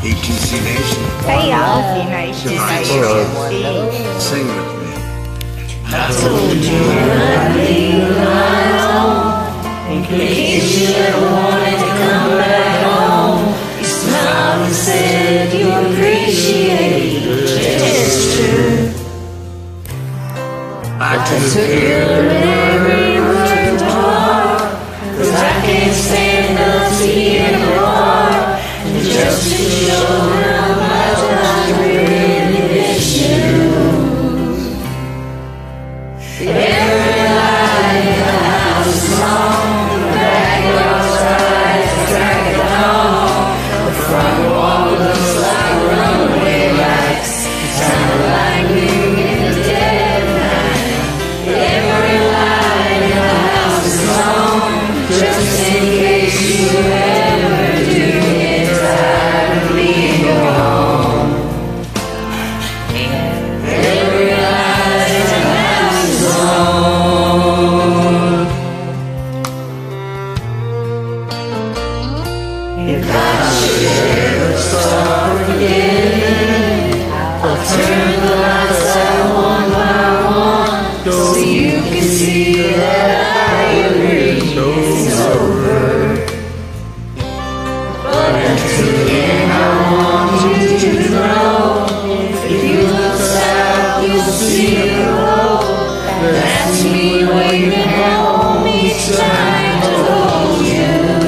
ATC Nation. Hey y'all. Sing with me. I told you I'd leave you alone in case you ever wanted to come back home. You smiled and said you appreciate it, it's true. I took your every word to heart, 'cause I can't stand up to you anymore. And just to show how much I really miss you, every light in the house is on, the backyard's right as the crack of dawn. The front wall looks like runaway lights, sound like noon in the dead of night. Every light in the house is on, just in case you ever do get tired of being gone. Every light in the house is on. If I should ever start again, I'll turn the lights out one by one, so you can see that I agree it's over. But until then, I want you to know, if you look south, you'll see the road. That's me waiting home each time to hold you.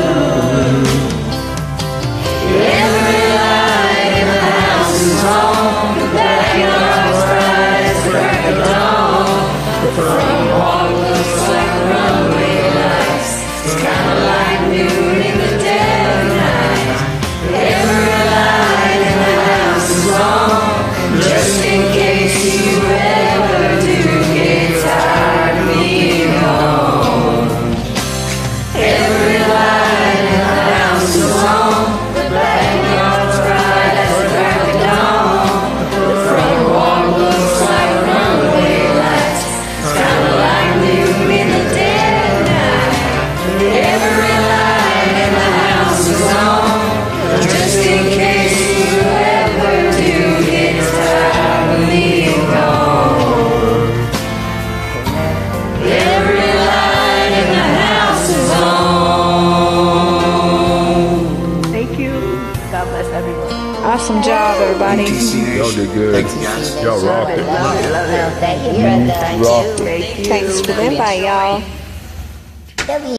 Every light in the house is on, the backyard's bright as the crack of dawn. The front wall looks like runaway lights, it's kinda like noon in the dead of night. Every light in the house is on, just in case you ever do get tired of being gone. Every light in the house is on, the backyard's bright as the crack of dawn. The front wall looks like runaway lights, it's kinda like noon in the dead of night. Every light in the house is on, just in case you ever do get tired of being gone. Every light in the house is on. Thank you. God bless everyone. Awesome job, everybody. ATC Nation. Y'all did good. Thank you, guys. Y'all rocked it. Thank you, brother. Rocked it. Thanks for the invite, y'all.